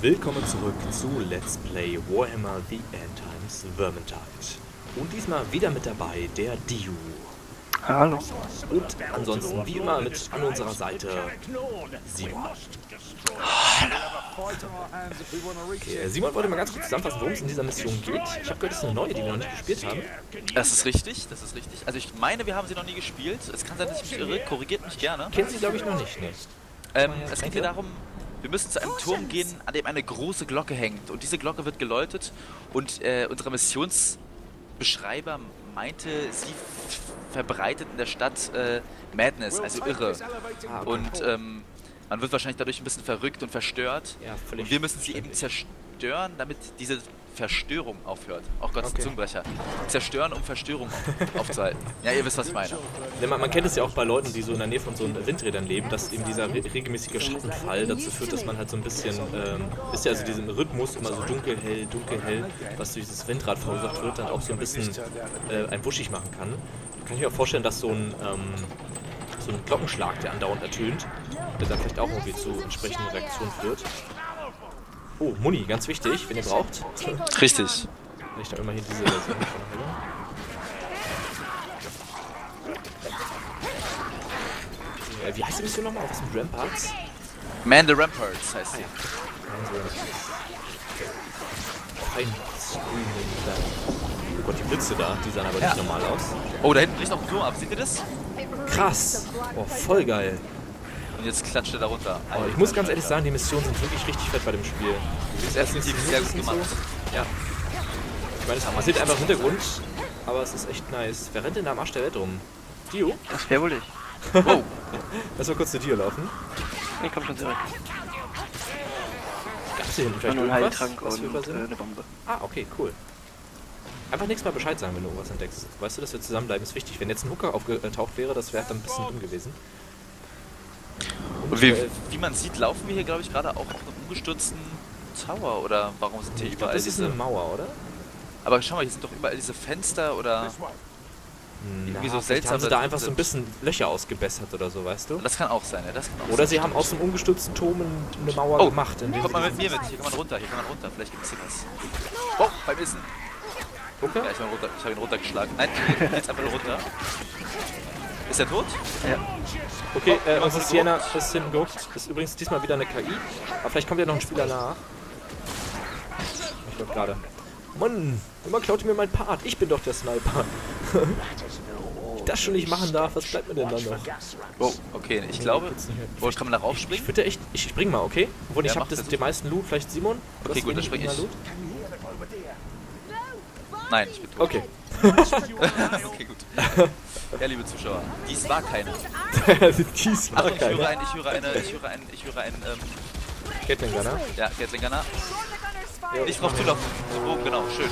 Willkommen zurück zu Let's Play Warhammer The End Times Vermintide. Und diesmal wieder mit dabei der Dio. Hallo. Und ansonsten wie immer mit an unserer Seite Simon. Okay, Simon wollte mal ganz kurz zusammenfassen, worum es in dieser Mission geht. Ich habe gehört, es ist eine neue, die wir noch nicht gespielt haben. Das ist richtig, das ist richtig. Also ich meine, wir haben sie noch nie gespielt. Es kann sein, dass ich mich irre, korrigiert mich gerne. Kennen Sie, glaube ich, noch nicht, ne? Es geht hier darum, wir müssen zu einem Turm gehen, an dem eine große Glocke hängt. Und diese Glocke wird geläutet und unsere Missionsbeschreiber meinte, sie verbreitet in der Stadt Madness, also Irre. Und man wird wahrscheinlich dadurch ein bisschen verrückt und verstört. Ja, völlig. Und wir müssen sie eben zerstören, damit diese Verstörung aufhört. Auch Gott, okay. Zungenbrecher. Zerstören, um Verstörung aufzuhalten. Ja, ihr wisst, was ich meine. Ja, man kennt es ja auch bei Leuten, die so in der Nähe von so Windrädern leben, dass eben dieser regelmäßige Schattenfall dazu führt, dass man halt so ein bisschen, ist ja also diesen Rhythmus immer so dunkel, hell, was durch dieses Windrad verursacht wird, dann auch so ein bisschen ein wuschig machen kann. Kann ich mir auch vorstellen, dass so ein Glockenschlag, der andauernd ertönt, der dann vielleicht auch irgendwie zu entsprechenden Reaktionen führt. Oh, Muni, ganz wichtig, wenn ihr braucht. Richtig. Wenn ich da immerhin diese Version wie heißt die Mission nochmal? Was sind Ramparts? Man the Ramparts heißt sie. Oh Gott, die Blitze da, die sahen aber nicht normal aus. Oh, da hinten bricht noch ein Turm ab, seht ihr das? Krass! Oh, voll geil. Und jetzt klatscht er da runter. Oh, ich muss ganz ehrlich sagen, die Missionen sind wirklich richtig fett bei dem Spiel. Das ist definitiv sehr gut gemacht. So. Ja. Ich meine, man sieht einfach im Hintergrund, aber es ist echt nice. Wer rennt denn da am Arsch der Welt rum? Dio? Das wäre wohl ich. Oh! Lass mal kurz zu Dio laufen. Ich komm schon zurück. Gab's hier hinten vielleicht nur einen irgendwas? Heiltrank und eine Bombe. Ah, okay, cool. Einfach nächstes Mal Bescheid sagen, wenn du irgendwas entdeckst. Weißt du, dass wir zusammenbleiben, ist wichtig. Wenn jetzt ein Hooker aufgetaucht wäre, das wäre dann ein bisschen dumm gewesen. Und wie man sieht, laufen wir hier, glaube ich, gerade auch auf einem umgestürzten Tower. Oder warum sind hier überall das ist eine Mauer, oder? Aber schau mal, hier sind doch überall diese Fenster oder irgendwie so seltsam. Haben sie da einfach so ein bisschen Löcher ausgebessert oder so, weißt du? Das kann auch sein, ja. Das kann auch oder sein. Sie haben aus dem umgestürzten Turm eine Mauer gemacht. Kommt mal mit mir mit. Hier kann man runter, Vielleicht gibt es hier was. Oh, beim Essen. Okay. Ja, ich habe ihn runtergeschlagen. Nein, jetzt einfach nur runter. Ist er tot? Ja. Okay, unsere Sienna ist hinten gehuckt. Ist übrigens diesmal wieder eine KI. Aber vielleicht kommt ja noch ein Spieler nach. Ich glaube gerade. Mann, immer klaut ihr mir meinen Part. Ich bin doch der Sniper. Das schon nicht machen darf, was bleibt mir denn dann noch? Oh, okay, ich glaube. Wo kann man da raufspringen? Ich würde echt. Ich spring mal, okay? Obwohl ich habe den meisten Loot. Vielleicht Simon? Okay, gut, dann spring ich. Loot? Nein, ich bin tot. Okay. Okay, gut. Ja, liebe Zuschauer, dies war keine. Dies war keine. Ich höre einen, Gatling Gunner? Ja, Gatling Gunner. Nicht drauf zulaufen. Oh, genau, schön.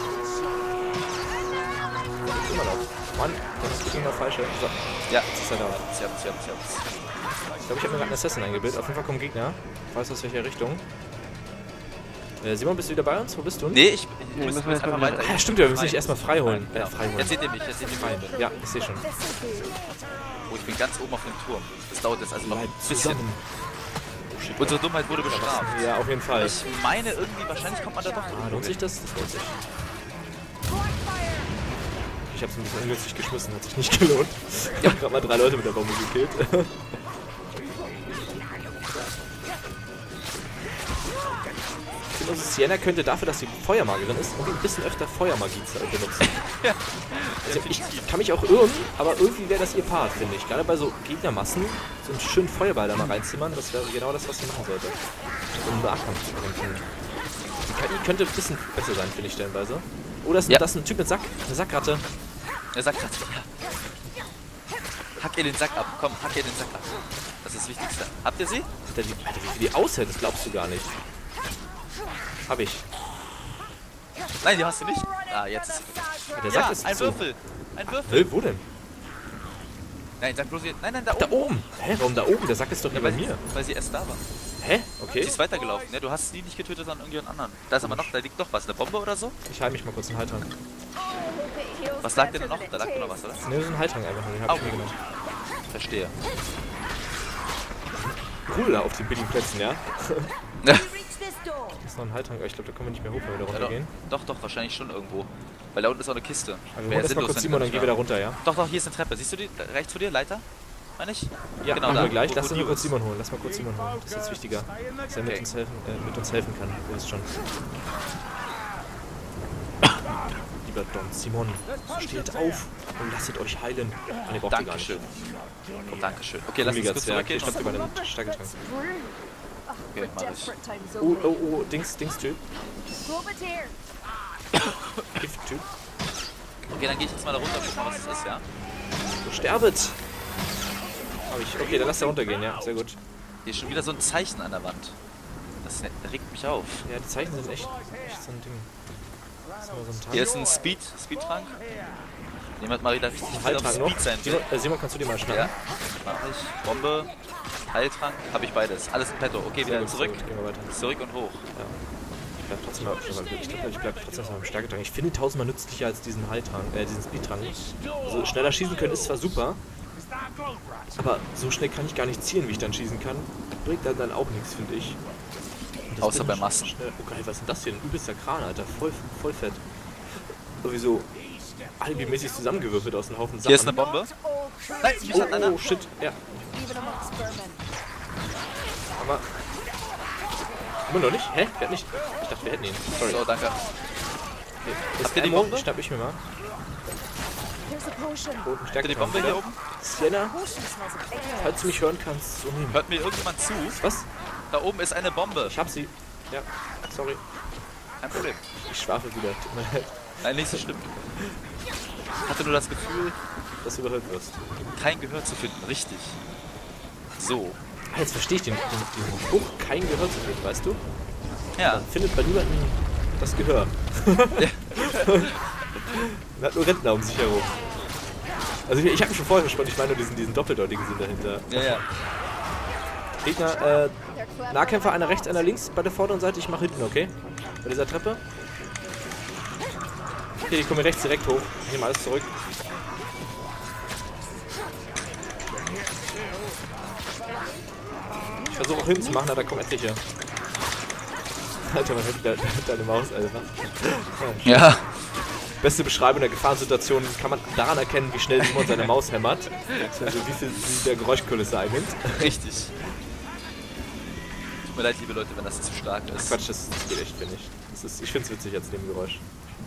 Immer noch. Mann, das ist immer falsch. So. Ja. Das ist ja da. Servus. Ich glaube, ich habe mir gerade einen Assassin eingebildet. Auf jeden Fall kommen Gegner. Ich weiß aus welcher Richtung. Simon, bist du wieder bei uns? Wo bist du? Nee, ich muss jetzt einfach weiter. Ah, stimmt ja, wir müssen dich erstmal frei holen. Genau. Jetzt seht ihr mich, frei. Ja, ich sehe schon. Oh, ich bin ganz oben auf dem Turm. Das dauert jetzt also noch ein bisschen. Oh, unsere Dummheit wurde bestraft. Ja, auf jeden Fall. Ich meine irgendwie, wahrscheinlich kommt man da doch. Lohnt sich das? Das lohnt sich. Ich habe es ein bisschen ungünstig geschmissen, hat sich nicht gelohnt. Ich habe gerade mal 3 Leute mit der Bombe gekillt. Unsere Sienna könnte dafür, dass sie Feuermagerin ist, irgendwie ein bisschen öfter Feuermagie benutzen. Ja. Also ich kann mich auch irren, aber irgendwie wäre das ihr Part, finde ich. Gerade bei so Gegnermassen, so einen schönen Feuerball da mal reinzimmern, das wäre genau das, was sie machen sollte. Um Nahkampf zu kämpfen. Die KI könnte ein bisschen besser sein, finde ich stellenweise. Oder das ist ein Typ mit Sack, eine Sackratte. Eine Sackratte, ja. Hack ihr den Sack ab, komm, hack ihr den Sack ab. Das ist das Wichtigste. Habt ihr sie? Alter, wie die aushält, das glaubst du gar nicht. Hab ich. Nein, die hast du nicht. Ah, jetzt. Der Sack ist ein so. Würfel. Ein Würfel. Wo denn? Nein, sag bloß jetzt. Nein, da oben. Da oben. Hä, warum da oben? Der Sack ist doch hier bei mir. Weil sie erst da war. Hä? Okay. Sie ist weitergelaufen. Ne? Du hast sie nicht getötet, sondern irgendjemand anderen. Da ist aber noch, da liegt doch was. Eine Bombe oder so? Ich heile mich mal kurz einen Heiltrank. Was lag denn noch? Da lag noch was, oder? Ne, so ein Heiltrank einfach. Den hab ich mir genommen. Verstehe. Cool da auf den billigen Plätzen, ja? ist noch ein Heiltrank, aber ich glaube, da kommen wir nicht mehr hoch, wenn wir da Ja, runtergehen. doch, wahrscheinlich schon irgendwo. Weil da unten ist auch eine Kiste. Also wir Wäre holen erstmal sinnlos, kurz wenn Simon, dann nicht gehen wir da mehr- runter, ja? Doch, hier ist eine Treppe. Siehst du die rechts vor dir, Leiter? Meine ich? Ja, Genau machen da, wir gleich. wo Lass uns die nur kurz ist. Simon holen. Lass mal kurz Simon holen. Das ist jetzt wichtiger. Dass er Okay. mit uns helfen kann. Du weißt schon. Lieber Don Simon, steht auf und lasset euch heilen. Ah, ne, braucht ihr gar nicht. Dankeschön. Oh, Dankeschön. Okay, lass uns kurz Zwerg. zurückgehen. Ich stopp über den Stärketrank. Okay, mach ich. Oh, Dings-Typ. Gift-Typ. Okay, dann gehe ich jetzt mal da runter, guck mal, was das ist, ja? Sterbet! Hab ich. Okay, dann lass da runtergehen, ja. Sehr gut. Hier ist schon wieder so ein Zeichen an der Wand. Das regt mich auf. Ja, die Zeichen sind echt so ein Ding. Das ist immer so ein Tank. Hier ist ein Speedtrank. Jemand mal wieder richtig viel auf Heiltrank noch. Speed sein will. Simon, kannst du dir mal schnappen? Ja, mach ich. Bombe, Heiltrank, habe ich beides. Alles in petto. Okay, Sehr wieder gut, zurück. sehr gut. Gehen wir weiter. Zurück und hoch. Ich bleib trotzdem mal, ich bleib trotzdem mal im Stärketrank. Ich finde ihn tausendmal nützlicher als diesen Heiltrank, diesen Speedtrank. Also schneller schießen können ist zwar super, aber so schnell kann ich gar nicht zielen, wie ich dann schießen kann. Bringt dann auch nichts, finde ich. Und das Außer bin bei ich Massen. schnell. Oh geil, was ist denn das hier? Ein übelster Kran, Alter. Voll fett. Sowieso alibimäßig zusammengewürfelt aus einem Haufen Sachen. Hier ist eine Bombe. Nein, mich hat einer. Oh, shit. Ja. Aber... Immer noch nicht? Hä? Wir hatten nicht... Ich dachte, wir hätten ihn. Sorry. So, danke. Okay. Habt ihr die Ammo? Bombe? Schnapp ich mir mal. Oh, Habt ihr die Bombe hier oben? Sienna, falls du mich hören kannst, so nehmen. Hört mir irgendjemand zu? Was? Da oben ist eine Bombe. Ich hab sie. Ja, sorry. Kein Problem. Ich schwafel wieder. Tut mir leid, Nein, nicht so schlimm. Hatte nur das Gefühl, dass du überhört wirst. kein Gehör zu finden. Richtig. So. Ah, jetzt verstehe ich den Spruch, kein Gehör zu finden, weißt du? Ja. Man findet bei niemandem das Gehör. Man hat nur Rentner um sich herum. Also ich habe mich schon vorher gespannt, ich meine nur diesen doppeldeutigen Sinn dahinter. Ja. Gegner, Nahkämpfer, einer rechts, einer links bei der vorderen Seite, ich mache hinten, okay? Bei dieser Treppe. Okay, die kommen hier rechts direkt hoch. Ich nehme alles zurück. Ich versuche auch hinten zu machen, aber da kommen etliche. Alter, man hört deine Maus, Alter. Ja. Beste Beschreibung der Gefahrensituation kann man daran erkennen, wie schnell Simon seine Maus hämmert. Also wie viel sie der Geräuschkulisse einnimmt. Richtig. Tut mir leid, liebe Leute, wenn das zu stark ist. Quatsch, das geht echt, finde ich. Ich finde es witzig als Nebengeräusch.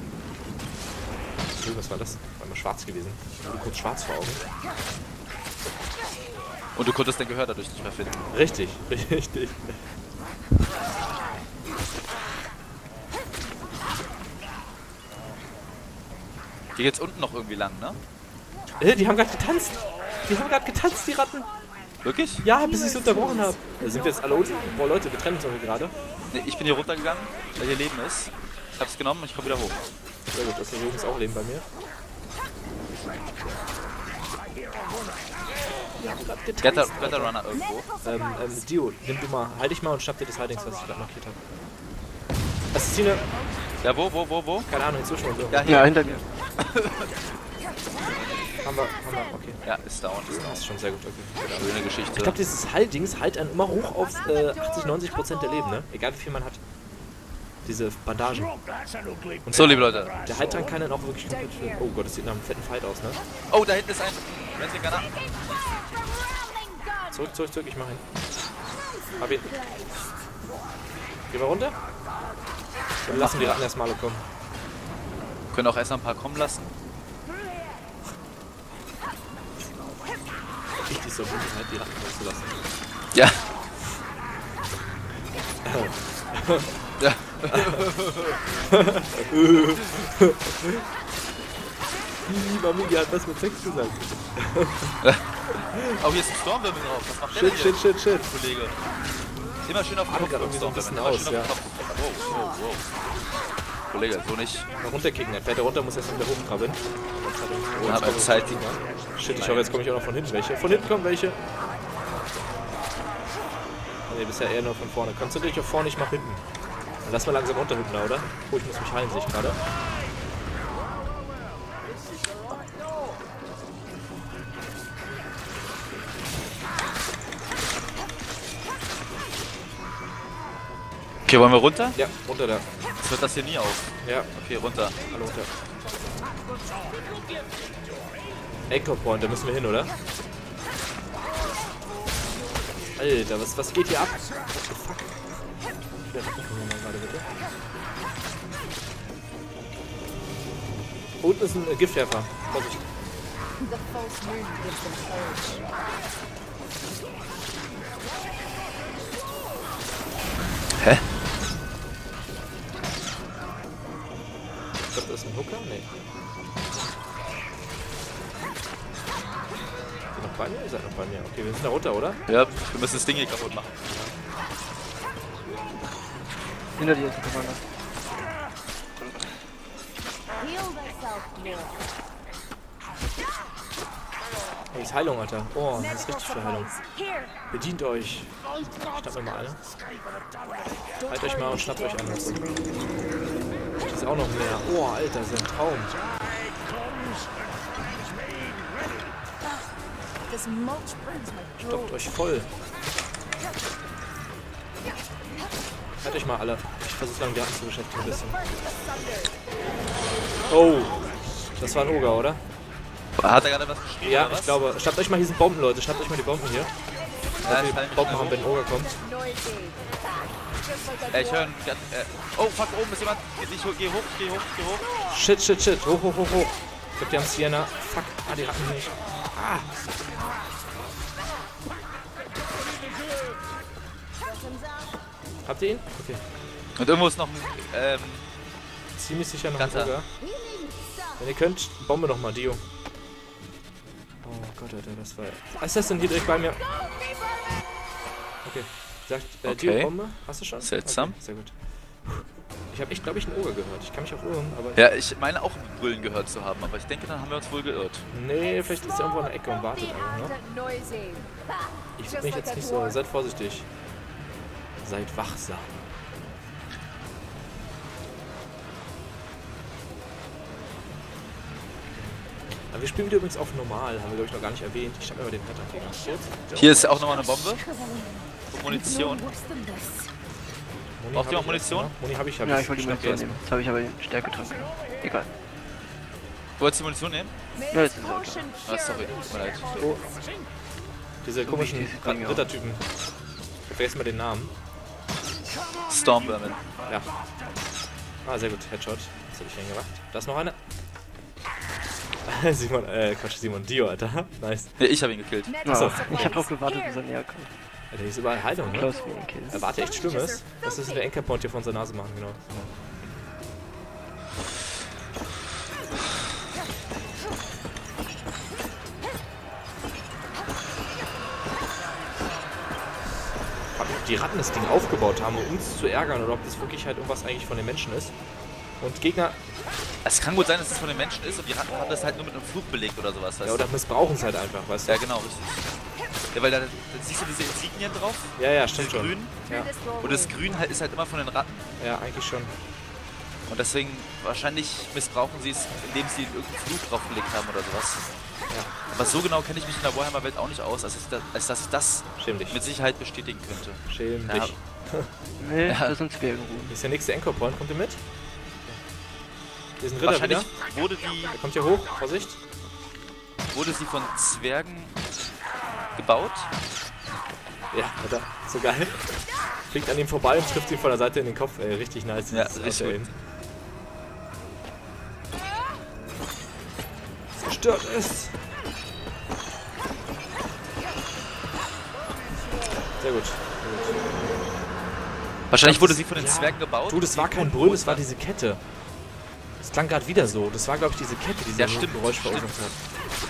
Was war das? War immer schwarz gewesen. Ich hatte kurz schwarz vor Augen. Und du konntest dein Gehör dadurch nicht mehr finden. Richtig. Hier geht's unten noch irgendwie lang, ne? Die haben gerade getanzt. Die Ratten. Wirklich? Ja, bis ich es unterbrochen habe. Sind wir jetzt alle unten? Boah, Leute, wir trennen uns irgendwie gerade. Nee, ich bin hier runtergegangen, weil hier Leben ist. Ich hab's genommen und ich komme wieder hoch. Sehr gut, okay, hier oben ist auch Leben bei mir. Getter Runner irgendwo. Dio, nimm du mal, halt dich mal und schnapp dir das Haldings, was ich gerade markiert habe. Assassine, Ja, wo? keine Ahnung, inzwischen und so. Ja, hier. Ja, hinter mir. Haben wir, okay. Ja, ist down. Das ist schon sehr gut, okay. Schöne Ich Geschichte. glaube, dieses Halldings halt einen immer hoch auf 80-90% der Leben, ne? Egal wie viel man hat. Diese Bandagen. Und So, liebe Leute. der Heiltrank kann dann auch wirklich komplett für... Oh Gott, das sieht nach einem fetten Fight aus, ne? Oh, da hinten ist ein Renting Gunner. Zurück, ich mach ihn. Hab ihn. Gehen wir runter? Wir lassen die Ratten erstmal alle kommen. Können auch erst noch ein paar kommen lassen. Richtig so gut, halt die Ratten loszulassen. Ja. Ja. Mami, die hat was mit Sex gesagt. Oh, hier ist ein Stormwirbel drauf. Was macht der denn hier, Shit. Kollege? Immer schön auf den Kopf gerade drücken, irgendwie so ein Stormwirbel. bisschen Immer aus, schön ja. auf den Kopf drücken. Wow. Kollege, so nicht. Mal runterkicken, dann fährt er runter, muss erst wieder hochkrabbeln. Ja, aber Zeit. Shit, ich hoffe, jetzt komme ich auch noch von hinten welche. Von hinten kommen welche. Ne, bisher eher nur von vorne. Konzentriere dich auf vorne, ich mach hinten. Dann lass mal langsam runter hinten, oder? Oh, ich muss mich heilen, sehe ich gerade. Okay, Okay, wollen wir runter? Ja, runter da. Das hört das hier nie auf. Ja, Okay, runter. hallo runter. Echo Point, da müssen wir hin, oder? Alter, was geht hier ab? What the fuck? Wieder gucken wir mal gerade bitte. Unten ist ein Giftwerfer. Vorsicht. The false moon gives them courage. Hä? Ich glaube, das ist ein Hooker? Nee. Seid ihr noch bei mir? Ihr seid noch bei mir. Okay, wir sind da runter, oder? Ja, wir müssen das Ding hier kaputt machen. Hinter dir ist ein Commander. Heal thyself, Lord. Oh, das ist Heilung, Alter. Oh, das ist richtig viel Heilung. Here. Bedient euch. Schnappt mir mal alle. Halt euch mal und schnappt euch an. Das ist auch noch mehr. Oh, Alter, das ist ein Traum. This mulch burns my Stoppt throat. euch voll. Halt euch mal alle. Ich versuche lang die Hand zu beschäftigen ein bisschen. Oh, das war ein Oger, oder? Hat er gerade was geschrieben? Ja, oder was? ich glaube. Schnappt euch mal, hier sind Bomben, Leute. Schnappt euch mal die Bomben hier. Ja, Wir Bomben haben, wenn ein Oger kommt. Noisy. Just like a Ich höre einen ganz. Oh, fuck, oben ist jemand. Geh hoch, geh hoch, geh hoch. Shit, shit, shit. Hoch, hoch, hoch, hoch. Ich glaube, die haben Sienna. Fuck. Ah, die hatten nicht. Ah. Habt ihr ihn? Okay. Und irgendwo ist noch ein. Ziemlich sicher noch Ganzer. ein Oger. Wenn ihr könnt, Bombe nochmal, Dio. Oh Gott, Alter, das war... Assassin hier direkt bei mir. Okay. Sagt, Okay. Dio, Bombe? Hast du schon? Seltsam. Okay, sehr gut. Ich habe echt, glaube ich, einen Oger gehört. Ich kann mich auch irren, aber... Ja, ich meine auch Brüllen gehört zu haben, aber ich denke, dann haben wir uns wohl geirrt. Nee, vielleicht ist er irgendwo in der Ecke und wartet the einfach, ne? and noisy. Ich bin jetzt nicht so... Seid vorsichtig. Seid wachsam. Aber wir spielen wieder übrigens auf normal, haben wir glaube ich noch gar nicht erwähnt. Ich schnapp mir mal den Head hier ganz kurz. Hier ist auch nochmal eine Bombe. Und Munition. Worse than this. Moni Braucht hab ihr auch ich Munition? erst, ne? Moni habe ich, Ja, ich wollte die schnapp Munition erst nehmen. Jetzt habe ich aber den Stärketrank. Egal. Wolltest du die Munition nehmen? Ja, jetzt ist es Potion Ah, sorry, pure. tut mir leid. mal. Oh. Diese komischen wichtig, kann ich auch. Rittertypen. Ich vergesse mal den Namen. Stormvermin. Ja. Ah, sehr gut. Headshot. Was habe ich denn gemacht? Da ist noch einer. Simon, Quatsch, Simon. Dio, Alter. Nice. Nee, ich habe ihn gekillt. Medical Ja, supplies. ich habe drauf gewartet, Here. bis er näher kommt. Alter, hier ist überall Heilung, ne? Klaus wie ein Kill. Warte, echt Schlimmes. Was ist denn der Anchor-Point hier vor unserer Nase machen, genau. Ob die Ratten das Ding aufgebaut haben, um uns zu ärgern, oder ob das wirklich halt irgendwas eigentlich von den Menschen ist. Und Gegner, Es kann gut sein, dass es von den Menschen ist und die Ratten haben das halt nur mit einem Fluch belegt oder sowas, weißt ja, oder missbrauchen es halt einfach, weißt du? du? Ja, genau, richtig. Ja, weil da siehst du diese Insignien drauf, Ja, ja, diese stimmt schon. grün. Ja, This doorway. Und das Grün halt ist halt immer von den Ratten. ja, eigentlich schon. Und deswegen, wahrscheinlich missbrauchen sie es, indem sie irgendeinen Fluch draufgelegt haben oder sowas. Ja, Aber so genau kenne ich mich in der Warhammer-Welt auch nicht aus, als dass ich das schäm dich. mit Sicherheit bestätigen könnte. Schäm Ja. dich. Nee, Ja. das sind Zwergenruhen. Hier ist der nächste Anchor-Point, kommt ihr mit? Hier ist ein Ritter Wahrscheinlich wieder. wurde Der kommt hier hoch, Vorsicht. sie von Zwergen gebaut. Ja, Alter, so geil. Fliegt an ihm vorbei und trifft ihn von der Seite in den Kopf, ey, richtig nice. Ja, dieses richtig Auto-Aim. Zerstört es! Sehr gut. Wahrscheinlich Das wurde ist- sie von den ja. Zwergen gebaut. Du, das war kein Brüllen, das war diese Kette. Das klang gerade wieder so. Das war, glaube ich, diese Kette, die Ja, so ein stimmt, Geräusch stimmt. verursacht hat.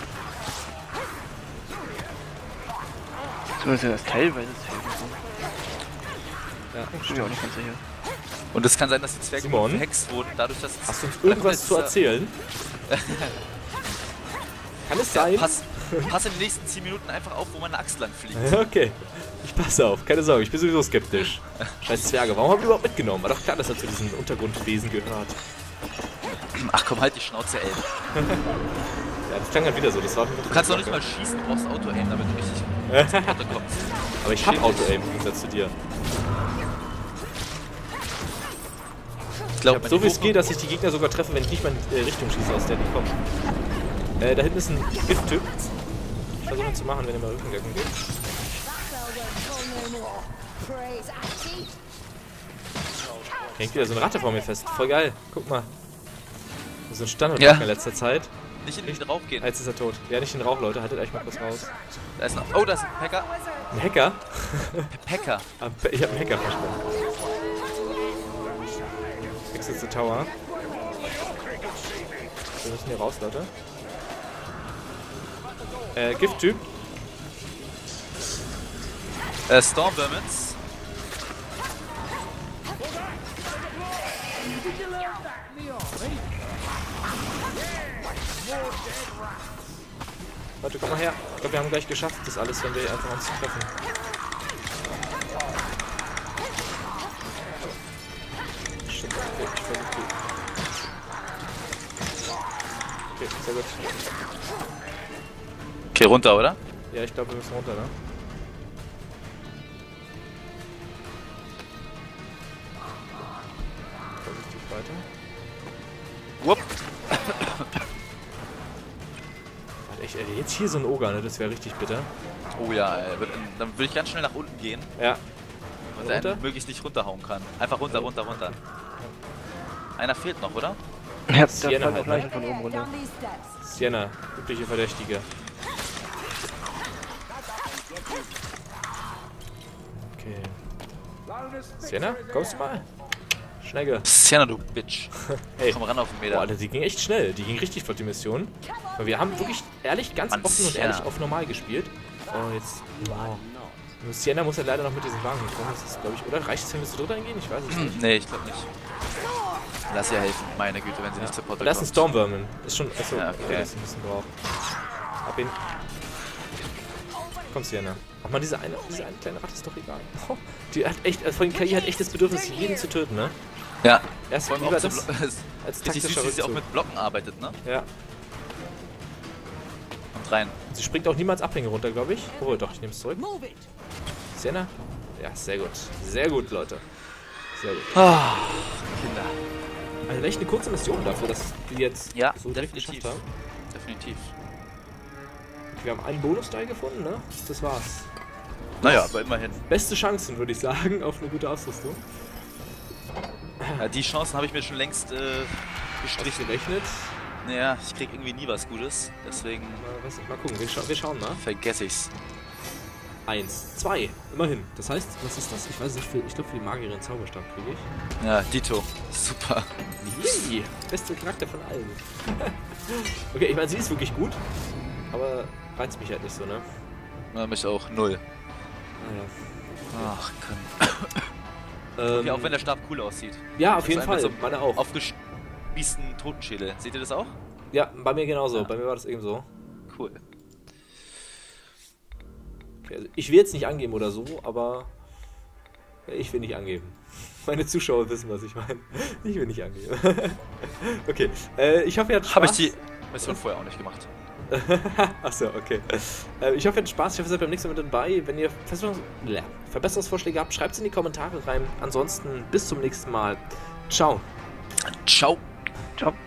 Zumindest sind das teilweise Zwergenruhen. Ja, Ich bin mir auch nicht ganz sicher. Und es kann sein, dass die Zwerge Simon? verhext wurden, dadurch, dass Hast du uns irgendwas zu erzählen? Kann es sein? Pass in den nächsten 10 Minuten einfach auf, wo meine Axt lang fliegt. Okay, ich passe auf, keine Sorge, ich bin sowieso skeptisch. Scheiß Zwerge, warum habt ihr überhaupt mitgenommen? War doch klar, dass er zu diesen Untergrundwesen gehört. Ach komm, halt die Schnauze, ey. Ja, das klang halt wieder so, das war... Du kannst doch nicht mal schießen, du brauchst Auto-Aim, damit du richtig zum Auto kommst. Aber ich hab Auto-Aim im Gegensatz zu dir. Ich glaube, So viel Skill, dass ich die Gegner sogar treffe, wenn ich nicht mal in die Richtung schieße, aus der die kommen. Da hinten ist ein Gift-Typ. Ich versuche ihn zu machen, wenn er mal Rückendeckung geht. Hängt wieder so eine Ratte vor mir fest. Voll geil. Guck mal. So ein Standard in letzter Zeit. Nicht in den Rauch gehen. Jetzt ist er tot. Ja, nicht in den Rauch, Leute. Haltet euch mal kurz raus. Da ist noch. Oh, da ist ein Hacker. Ein Hacker? Hacker. Ich hab einen Hacker verstanden. Exit the Tower. Wir müssen hier raus, Leute. Gift-Typ. Stormvermins. Leute, komm mal her. Ich glaube, wir haben gleich geschafft, das alles, wenn wir einfach uns treffen. Shit, okay, ich versuche die. Okay, sehr gut. Okay, runter, oder? Ja, ich glaube, wir müssen runter, ne? Vorsichtig weiter. Wupp. Jetzt hier so ein Oger, ne? Das wäre richtig bitter. Oh ja, dann würde ich ganz schnell nach unten gehen Ja. und dann möglichst nicht runterhauen kann. Einfach runter, runter, runter. Einer fehlt noch, oder? Ja, da Sienna fällt auch halt, gleich ne? von oben runter. Down these steps. Sienna, übliche Verdächtige. Okay. Sienna, kommst du mal? Schnegge. Sienna, du Bitch. Ey. Komm ran auf den Boah, Meter. Alter, die ging echt schnell. Die ging richtig flott, die Mission. Weil wir haben wirklich ehrlich, ganz Mann, offen und Sienna. ehrlich auf normal gespielt. Oh, jetzt. Wow. Nur Sienna muss ja leider noch mit diesem Wagen kommen. Das ist, glaube ich, oder? Reicht es, wenn wir zu dritt eingehen? Ich weiß es nicht. Nee, ich glaube nicht. Lass ihr helfen, meine Güte, wenn sie nicht zur Porte Da ist ein kommt. Stormvermin. Ist schon. Achso, Ja, okay. okay. Das ist ein bisschen drauf. Hab ihn. Komm, Sienna. Ach man, diese eine kleine Ratte ist doch egal. Oh, die hat echt, also von KI hat echt das Bedürfnis, jeden zu töten, ne? Ja. Erst Vor allem lieber auch so das als Richtig taktischer süß, wie sie auch Rückzug. mit Blocken arbeitet, ne? Ja. Und rein. Sie springt auch niemals Abhänge runter, glaube ich. Oh, doch, ich nehme es zurück. Move it. Sienna? Ja, sehr gut. Sehr gut, Leute. Sehr gut. Ah, Kinder. Also echt eine kurze Mission dafür, dass wir jetzt Ja, so direkt definitiv. geschafft haben. Definitiv. Wir haben einen Bonus-Teil gefunden, ne? Das war's. Naja, aber immerhin. Beste Chancen, würde ich sagen, auf eine gute Ausrüstung. Ja, die Chancen habe ich mir schon längst Strich gestrichen. gerechnet. Naja, ich krieg irgendwie nie was Gutes. Deswegen Mal gucken, wir schauen mal. vergesse ich's. 1, 2, immerhin. Das heißt, was ist das? Ich weiß nicht, ich glaube für die Magierin Zauberstab kriege ich. Ja, Dito. Super. Yay! Beste Charakter von allen. Okay, ich meine, sie ist wirklich gut, aber reizt mich halt nicht so, ne? Ja, mich auch. 0. Naja. Ach, kann. Okay, auch wenn der Stab cool aussieht. Ja, auf jeden Also Fall. mit so Meine auch. aufgespießten Totenschädel. Seht ihr das auch? Ja, bei mir genauso. Ja. Bei mir war das eben so. Cool. Okay, also ich will jetzt nicht angeben oder so, aber ich will nicht angeben. Meine Zuschauer wissen, was ich meine. Ich will nicht angeben. Okay, ich hoffe, ihr hattet Spaß. Habe ich die Mission vorher auch nicht gemacht. Achso, okay. Ich hoffe, ihr hattet Spaß. Ich hoffe, ihr seid beim nächsten Mal mit dabei. Wenn ihr Verbesserungsvorschläge habt, schreibt es in die Kommentare rein. Ansonsten bis zum nächsten Mal. Ciao. Ciao. Ciao.